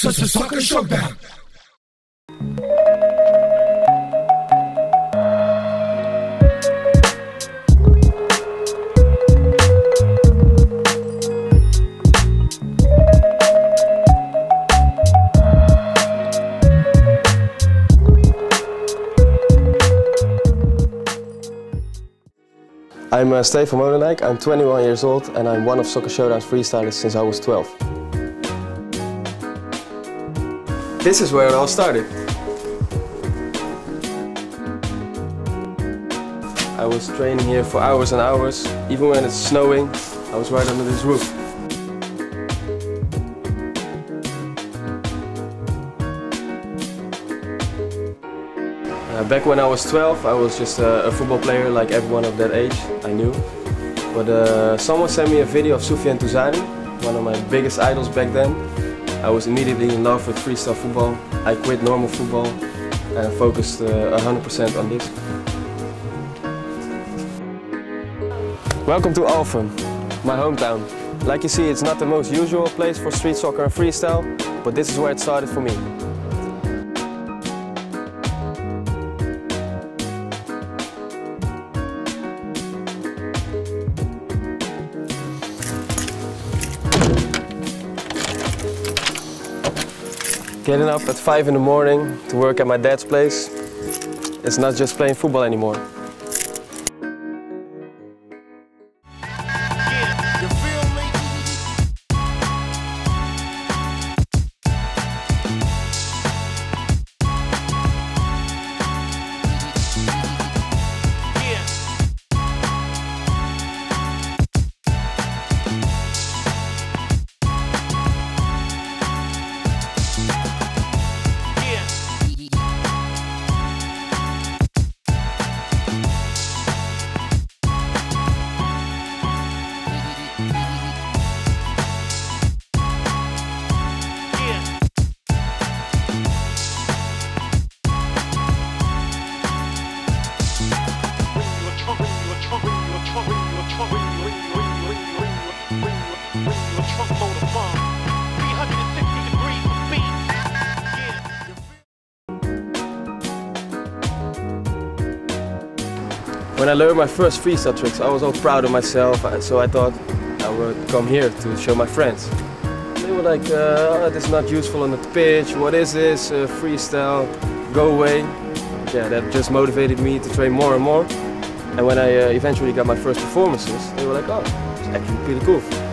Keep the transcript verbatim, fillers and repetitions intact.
such as Soccershowdown. I'm uh, Stefan Molendijk, I'm twenty-one years old and I'm one of Soccershowdown's freestylers since I was twelve. This is where it all started. I was training here for hours and hours. Even when it's snowing, I was right under this roof. Uh, back when I was twelve, I was just a, a football player like everyone of that age, I knew. But uh, someone sent me a video of Soufiane Touzani, one of my biggest idols back then. I was immediately in love with freestyle football. I quit normal football and focused uh, one hundred percent on this. Welcome to Alphen, my hometown. Like you see, it's not the most usual place for street soccer and freestyle, but this is where it started for me. Getting up at five in the morning to work at my dad's place, it's not just playing football anymore. When I learned my first freestyle tricks, I was all proud of myself, so I thought I would come here to show my friends. They were like, uh, oh, this is not useful on the pitch, what is this, uh, freestyle, go away. Yeah, that just motivated me to train more and more. And when I uh, eventually got my first performances, they were like, oh, it's actually pretty cool.